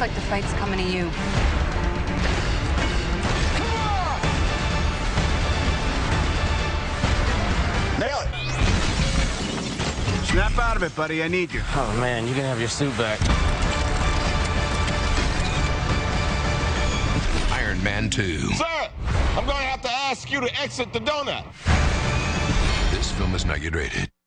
like the fight's coming to you. Nail it! Snap out of it, buddy. I need you. Oh, man, you can have your suit back. Iron Man 2. Sir, I'm going to have to ask you to exit the donut. This film is not yet rated.